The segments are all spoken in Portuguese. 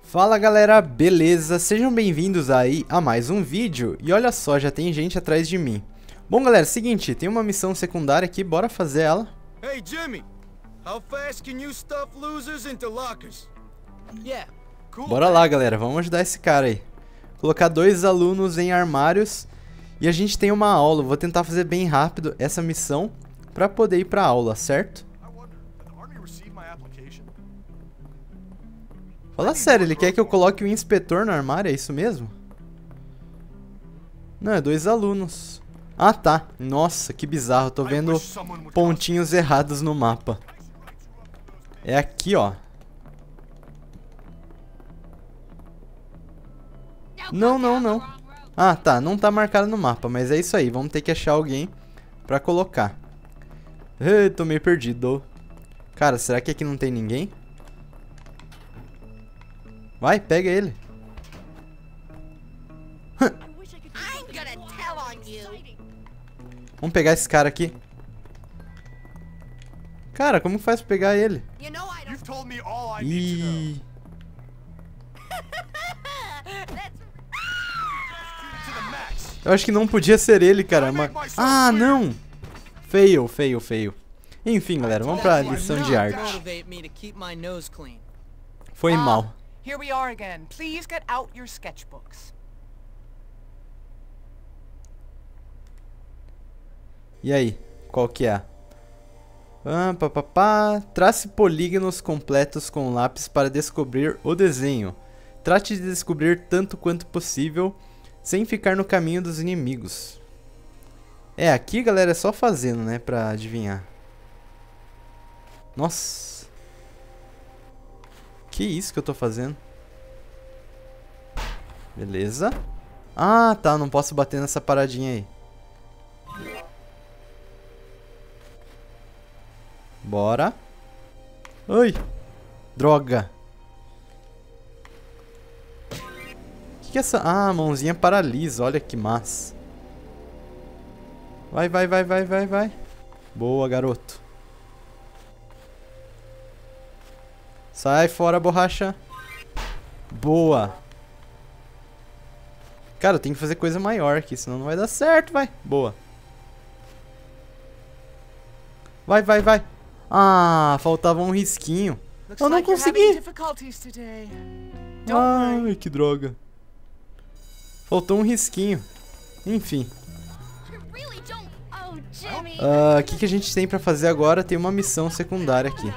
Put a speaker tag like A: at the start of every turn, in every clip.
A: Fala galera, beleza? Sejam bem-vindos aí a mais um vídeo. E olha só, já tem gente atrás de mim. Bom galera, seguinte, tem uma missão secundária aqui, bora fazer ela.
B: Hey Jimmy, how fast can you stuff losers into lockers? Yeah, cool.
A: Bora lá galera, vamos ajudar esse cara aí. Colocar 2 alunos em armários. E a gente tem uma aula, vou tentar fazer bem rápido essa missão pra poder ir pra aula, certo? Fala sério, ele quer que eu coloque o inspetor no armário, é isso mesmo? Não, é 2 alunos. Ah, tá. Nossa, que bizarro, tô vendo pontinhos errados no mapa. É aqui, ó. Não, não, não. Ah, tá, não tá marcado no mapa, mas é isso aí, vamos ter que achar alguém pra colocar. Ei, tô meio perdido. Cara, será que aqui não tem ninguém? Vai, pega ele. Vamos pegar esse cara aqui. Cara, como faz pra pegar ele? Ih. Eu acho que não podia ser ele, cara. Mas... Ah, não! Feio, feio, feio. Enfim, galera, vamos pra lição de arte. Foi mal.
C: Here we are again. Please get out your sketchbooks.
A: E aí, qual que é? Trace polígonos completos com lápis para descobrir o desenho. Trate de descobrir tanto quanto possível, sem ficar no caminho dos inimigos. É, aqui galera, é só fazendo, né, pra adivinhar. Nossa. Que isso que eu tô fazendo? Beleza. Ah, tá, não posso bater nessa paradinha aí. Bora. Ai, droga. Que é essa? Ah, mãozinha paralisa, olha que massa. Vai, vai, vai, vai, vai, vai. Boa, garoto. Sai fora, borracha. Boa. Cara, eu tenho que fazer coisa maior aqui, senão não vai dar certo, vai. Boa. Vai, vai, vai. Ah, faltava um risquinho. Eu não consegui. Ai, que droga. Faltou um risquinho. Enfim. O que a gente tem pra fazer agora? Tem uma missão secundária aqui.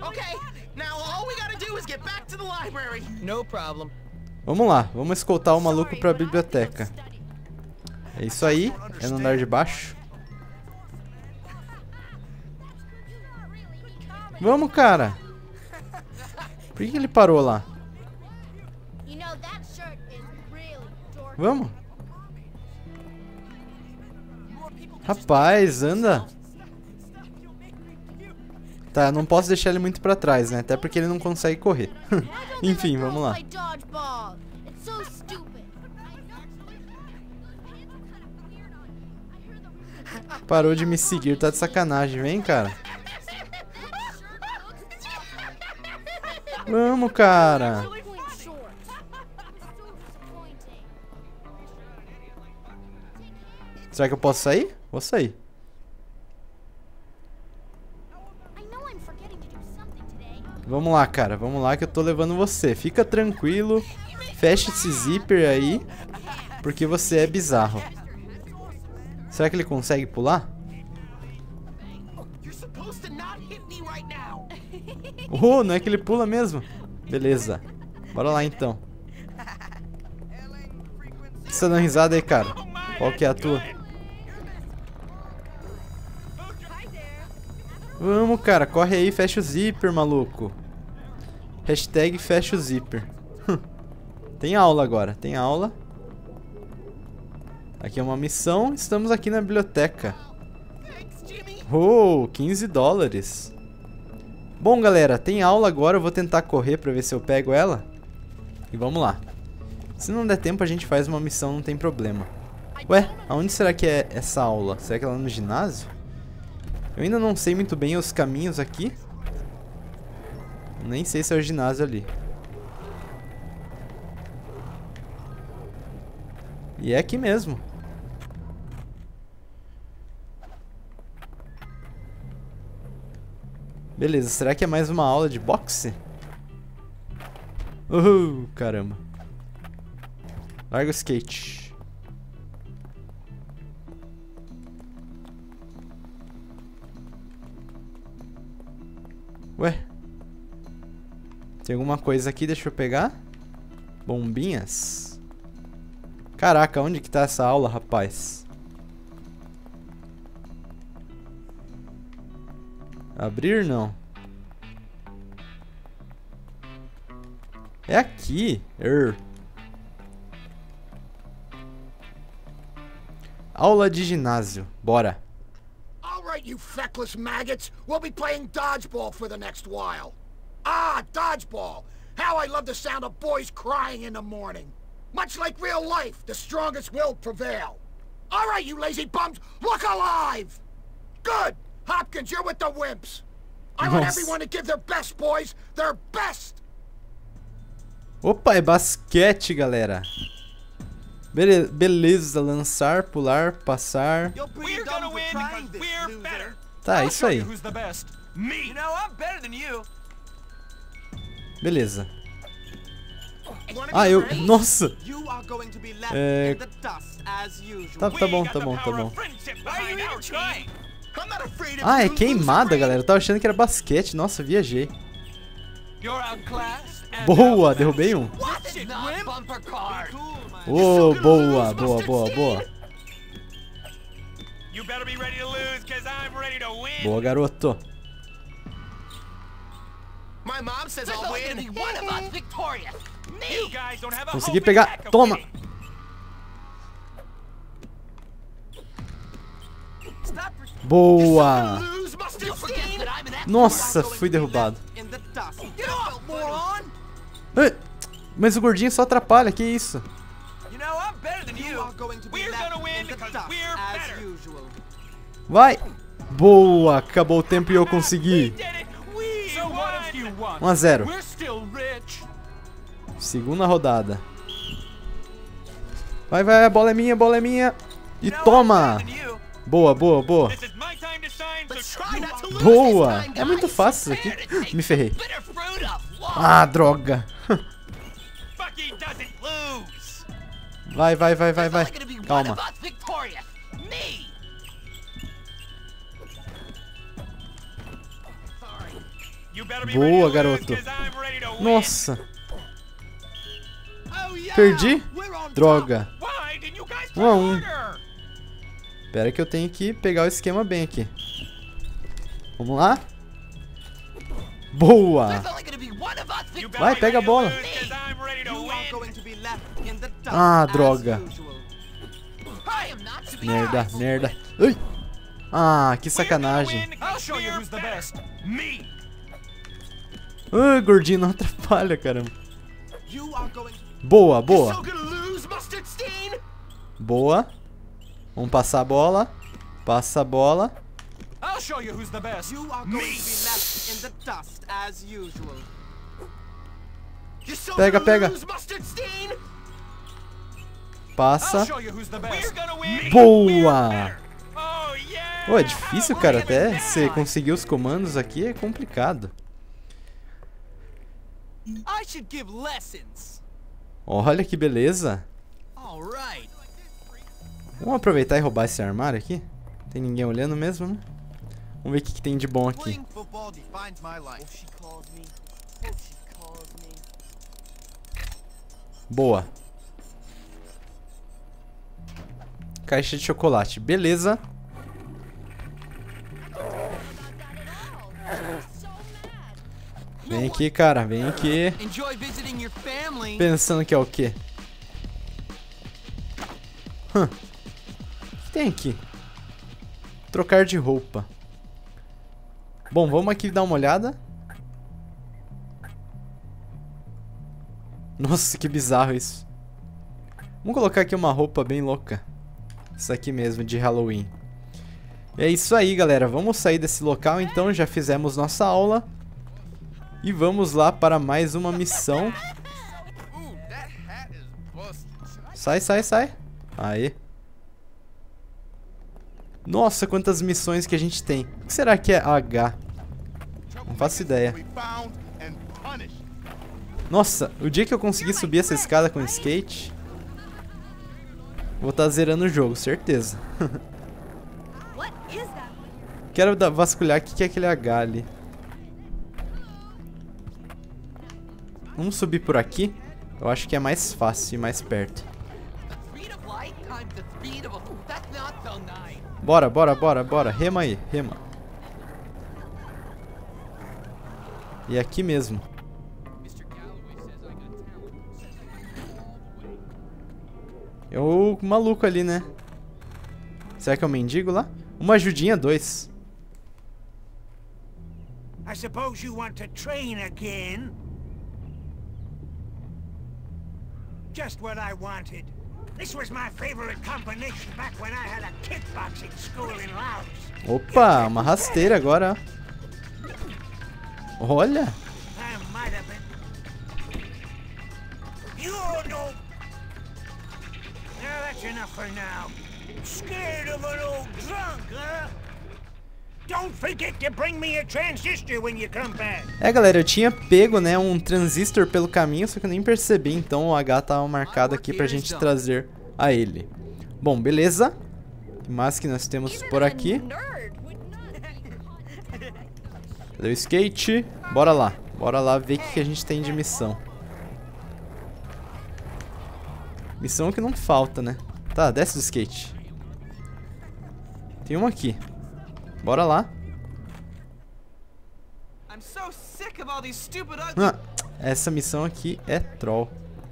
A: Vamos lá, vamos escoltar o maluco pra biblioteca. É isso aí, é no andar de baixo. Vamos, cara. Por que ele parou lá? Vamos. Rapaz, anda. Tá, não posso deixar ele muito pra trás, né? Até porque ele não consegue correr. Enfim, vamos lá. Parou de me seguir, tá de sacanagem. Vem, cara. Vamos, cara. Será que eu posso sair? Vou sair. Vamos lá, cara. Vamos lá que eu tô levando você. Fica tranquilo. Fecha esse zíper aí. Porque você é bizarro. Será que ele consegue pular? Oh, não é que ele pula mesmo? Beleza. Bora lá, então. O que você tá dando risada aí, cara? Qual que é a tua? Vamos, cara, corre aí, fecha o zíper, maluco. Hashtag fecha o zíper. Tem aula agora, tem aula. Aqui é uma missão, estamos aqui na biblioteca. Oh, 15 dólares. Bom, galera, tem aula agora, eu vou tentar correr pra ver se eu pego ela. E vamos lá. Se não der tempo, a gente faz uma missão, não tem problema. Ué, aonde será que é essa aula? Será que é lá no ginásio? Eu ainda não sei muito bem os caminhos aqui. Nem sei se é o ginásio ali. E é aqui mesmo. Beleza, será que é mais uma aula de boxe? Caramba. Larga o skate. Ué? Tem alguma coisa aqui, deixa eu pegar. Bombinhas. Caraca, onde que tá essa aula, rapaz? Abrir, não. É aqui. Aula de ginásio. Bora.
D: All right, you feckless maggots. We'll be playing dodgeball for the next while. Ah, dodgeball. How I love the sound of boys crying in the morning. Much like real life, the strongest will prevail. All right, you lazy bums, look alive! Good! Hopkins, you're with the wimps. I want everyone to give their best, boys. Their best!
A: Opa, é basquete, galera. Beleza, lançar, pular, passar.
C: We're gonna win because we're better.
A: Tá, isso aí.
C: Who's the best? Me. You know, I'm better than you.
A: Beleza. Ah, Nossa! É... Tá bom. Ah, é queimada, galera. Eu tava achando que era basquete. Nossa, viajei. Boa, derrubei um. Oh, boa. Boa, garoto. Consegui pegar. Toma. Boa. Nossa, fui derrubado. Mas o gordinho só atrapalha, que isso? Vai. Boa, acabou o tempo e eu consegui. 1-0. Segunda rodada. Vai, a bola é minha. E toma! Boa. Boa! É muito fácil isso aqui. Me ferrei. Ah, droga. Vai. Calma. Boa, garoto. Nossa. Perdi? Droga. 1-1. Espera que eu tenho que pegar o esquema bem aqui. Vamos lá. Boa. Vai, pega a bola. Ah, droga. Merda. Ui. Ah, que sacanagem. Ah, gordinho, não atrapalha, caramba. Boa. Boa. Vamos passar a bola. Passa a bola. Pega. Passa. Boa. Oh, é difícil, cara. Até você conseguir os comandos aqui é complicado. Olha que beleza. Vamos aproveitar e roubar esse armário aqui. Tem ninguém olhando mesmo, né? Vamos ver o que tem de bom aqui. Boa. Caixa de chocolate. Beleza. Vem aqui, cara. Vem aqui. Pensando que é o quê? O que tem aqui? Trocar de roupa. Bom, vamos aqui dar uma olhada. Nossa, que bizarro isso. Vamos colocar aqui uma roupa bem louca. Isso aqui mesmo, de Halloween. É isso aí, galera. Vamos sair desse local, então. Já fizemos nossa aula. E vamos lá para mais uma missão. Sai. Aê. Nossa, quantas missões que a gente tem. O que será que é H? Não faço ideia. Nossa, o dia que eu conseguir subir essa escada com skate, vou estar zerando o jogo, certeza. Quero vasculhar o que é aquele H ali. Vamos subir por aqui? Eu acho que é mais fácil e mais perto. Bora, bora, bora, bora. Rema aí, rema. E aqui mesmo. É o maluco ali, né? Será que é o mendigo lá? Uma ajudinha, 2.
E: I suppose you want to train again? Just what I wanted. This was my favorite combination back when I had a kickboxing school in Laos.
A: Opa, uma rasteira agora. Olha.
E: I might have been. You're no. Now that's enough for now. Scared of an old drunk, huh? Don't forget to bring me a transistor when you come back.
A: É, galera, eu tinha pego, né, um transistor pelo caminho, só que eu nem percebi, então o H tava marcado aqui pra gente trazer a ele. Bom, beleza. O que mais que nós temos por aqui? Cadê o skate? Bora lá ver o que a gente tem de missão. Missão que não falta, né? Tá, desce do skate. Tem uma aqui. Bora lá. Ah, essa missão aqui é troll.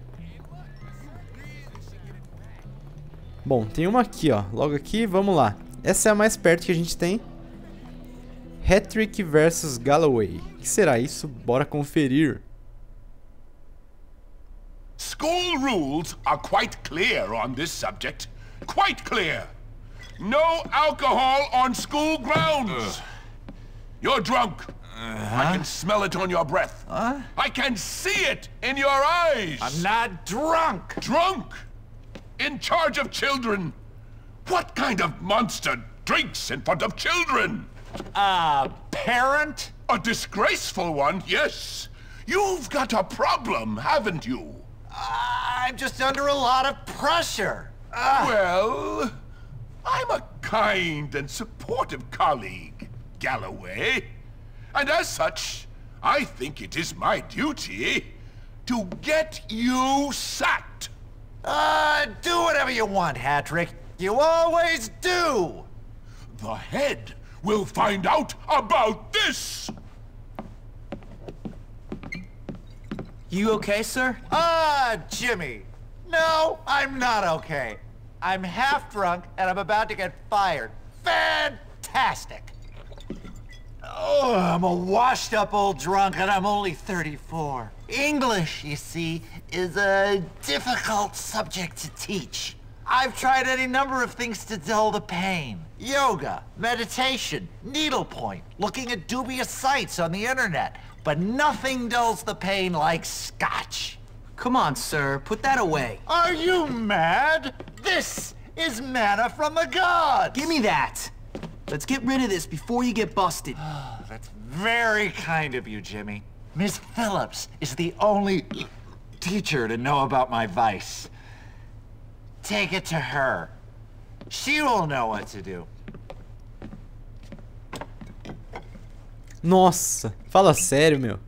A: Bom, tem uma aqui, ó. Logo aqui, vamos lá. Essa é a mais perto que a gente tem. Hattrick versus Galloway. O que será isso? Bora conferir.
F: School rules are quite clear on this subject. Quite clear. No alcohol on school grounds. You're drunk. I can smell it on your breath. I can see it in your eyes.
D: I'm not drunk.
F: Drunk? In charge of children? What kind of monster drinks in front of children?
D: Parent?
F: A disgraceful one, yes. You've got a problem, haven't you?
D: I'm just under a lot of pressure.
F: Well, I'm a kind and supportive colleague, Galloway. And as such, I think it is my duty to get you sacked.
D: Do whatever you want, Hattrick. You always do.
F: The head will find out about this.
G: You okay, sir?
D: Jimmy. No, I'm not okay. I'm half drunk and I'm about to get fired. Fantastic. Oh, I'm a washed up old drunk and I'm only 34. English, you see, is a difficult subject to teach. I've tried any number of things to dull the pain. Yoga, meditation, needlepoint, looking at dubious sites on the internet. But nothing dulls the pain like scotch.
G: Come on, sir. Put that away.
D: Are you mad? This is manna from the gods!
G: Give me that! Let's get rid of this before you get busted.
D: That's very kind of you, Jimmy. Miss Phillips is the only teacher to know about my vice. Take it to her. She will know what to do.
A: Nossa, fala sério, meu.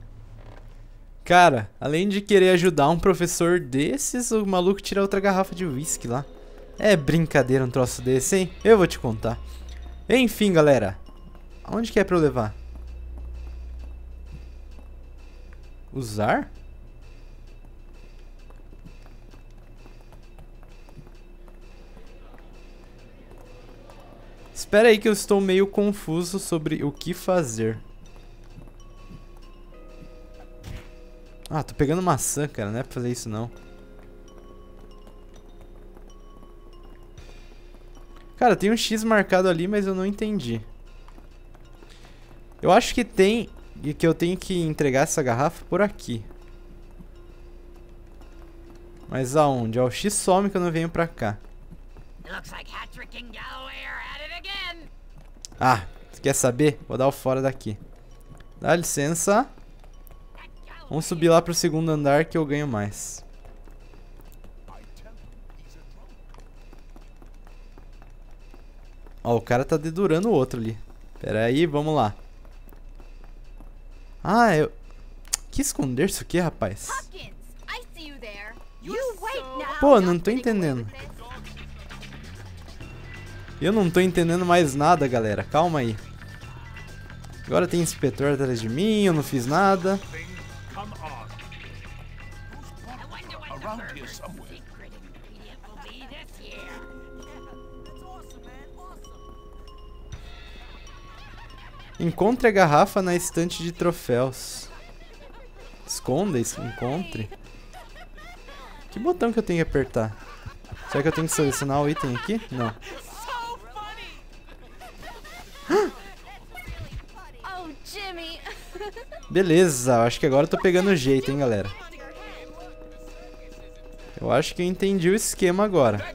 A: Cara, além de querer ajudar um professor desses, o maluco tira outra garrafa de uísque lá. É brincadeira um troço desse, hein? Eu vou te contar. Enfim, galera. Aonde que é pra eu levar? Usar? Espera aí que eu estou meio confuso sobre o que fazer. Ah, tô pegando maçã, cara. Não é pra fazer isso, não. Cara, tem um X marcado ali, mas eu não entendi. Eu acho que tem... E que eu tenho que entregar essa garrafa por aqui. Mas aonde? Ó, o X some que eu não venho pra cá.
H: Looks like Hattrick and Galloway are at it again.
A: Ah, você quer saber? Vou dar o fora daqui. Dá licença. Vamos subir lá pro segundo andar que eu ganho mais. Ó, o cara tá dedurando o outro ali. Pera aí, vamos lá. Ah, eu... Que esconder isso aqui, rapaz? Pô, não tô entendendo. Eu não tô entendendo mais nada, galera. Calma aí. Agora tem inspetor atrás de mim, eu não fiz nada. Encontre a garrafa na estante de troféus. Esconda isso, encontre. Que botão que eu tenho que apertar? Será que eu tenho que selecionar o item aqui? Não. Beleza, acho que agora eu tô pegando o jeito, hein, galera. Eu acho que eu entendi o esquema agora.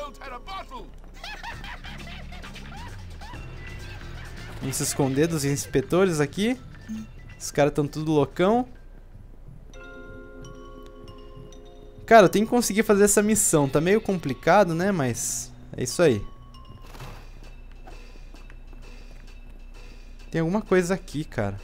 A: Vamos se esconder dos inspetores aqui. Os caras estão tudo loucão. Cara, eu tenho que conseguir fazer essa missão. Tá meio complicado, né? Mas é isso aí. Tem alguma coisa aqui, cara.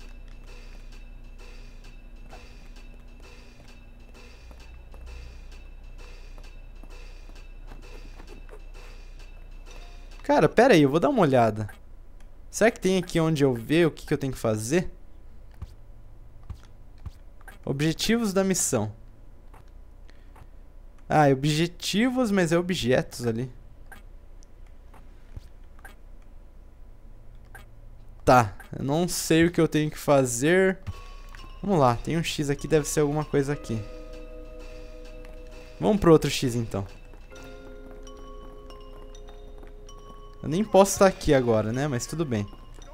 A: Cara, pera aí, eu vou dar uma olhada. Será que tem aqui onde eu ver o que eu tenho que fazer? Objetivos da missão. Ah, é objetivos, mas é objetos ali. Tá, eu não sei o que eu tenho que fazer. Vamos lá, tem um X aqui, deve ser alguma coisa aqui. Vamos pro outro X então. Eu nem posso estar aqui agora, né? Mas tudo bem.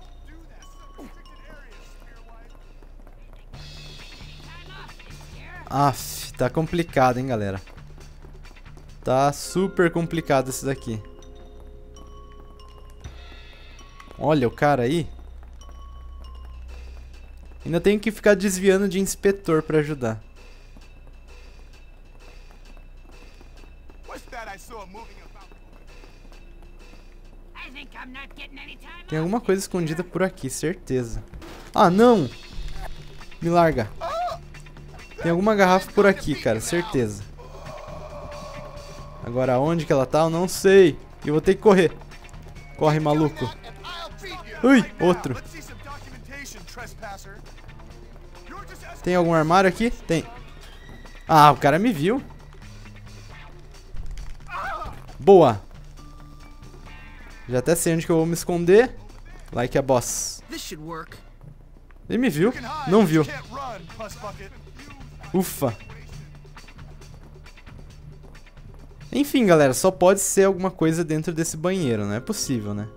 A: Aff, tá complicado, hein, galera. Tá super complicado esse daqui. Olha o cara aí. Ainda tenho que ficar desviando de inspetor pra ajudar. Tem alguma coisa escondida por aqui, certeza. Ah, não! Me larga. Tem alguma garrafa por aqui, cara, certeza. Agora onde que ela tá, eu não sei. Eu vou ter que correr. Corre, maluco. Ui, outro. Tem algum armário aqui? Tem. Ah, o cara me viu. Boa. Já até sei onde que eu vou me esconder. Like a boss. Ele me viu? Não viu. Ufa. Enfim, galera, só pode ser alguma coisa dentro desse banheiro. Não é possível, né?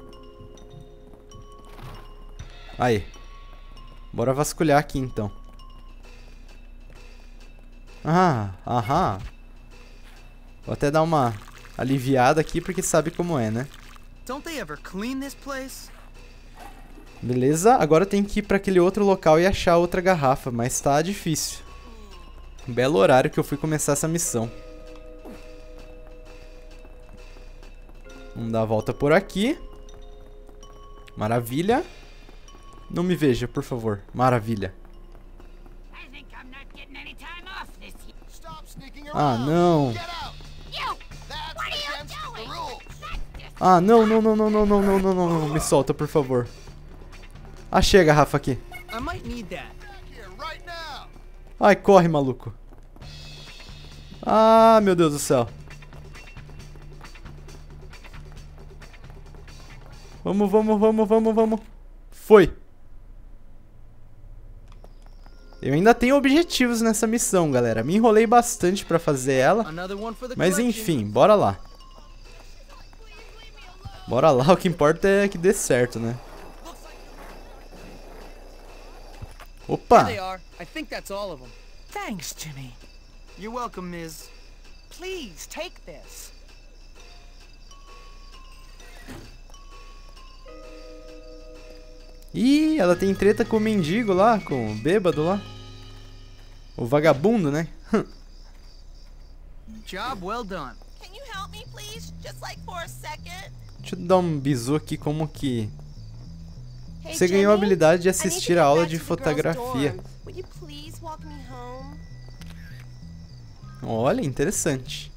A: Aí. Bora vasculhar aqui, então. Ah, aham. Vou até dar uma aliviada aqui, porque sabe como é, né? Beleza, agora tem que ir pra aquele outro local e achar outra garrafa, mas tá difícil. Um belo horário que eu fui começar essa missão. Vamos dar a volta por aqui. Maravilha. Não me veja, por favor. Maravilha. Ah, não. Ah, não, não, não, não, não, não, não, não, não, me solta, por favor. Achei a garrafa aqui. Ai, corre, maluco. Ah, meu Deus do céu. Vamos, vamos, vamos, vamos, vamos. Foi. Eu ainda tenho objetivos nessa missão, galera. Me enrolei bastante pra fazer ela. Mas enfim, bora lá. Bora lá, o que importa é que dê certo, né? Opa!
C: Thanks, Jimmy.
G: You're welcome, Miss.
C: Please take this.
A: Ih, ela tem treta com o mendigo lá, com o bêbado lá. O vagabundo, né?
G: Job well done.
H: Can you help me, please? Just like for a second?
A: Deixa eu dar um bisu aqui como que...
H: Hey,
A: Você ganhou a
H: Jimmy,
A: habilidade de
H: I need to
A: assistir
H: get
A: a aula
H: back
A: de
H: to the girls'
A: fotografia.
H: dorm. Would you please walk me home?
A: Olha, interessante.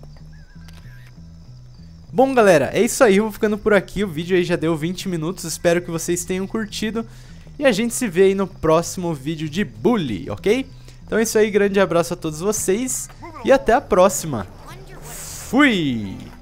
A: Bom, galera, é isso aí, eu vou ficando por aqui. O vídeo aí já deu 20 minutos, espero que vocês tenham curtido. E a gente se vê aí no próximo vídeo de Bully, ok? Então é isso aí, grande abraço a todos vocês e até a próxima. Fui!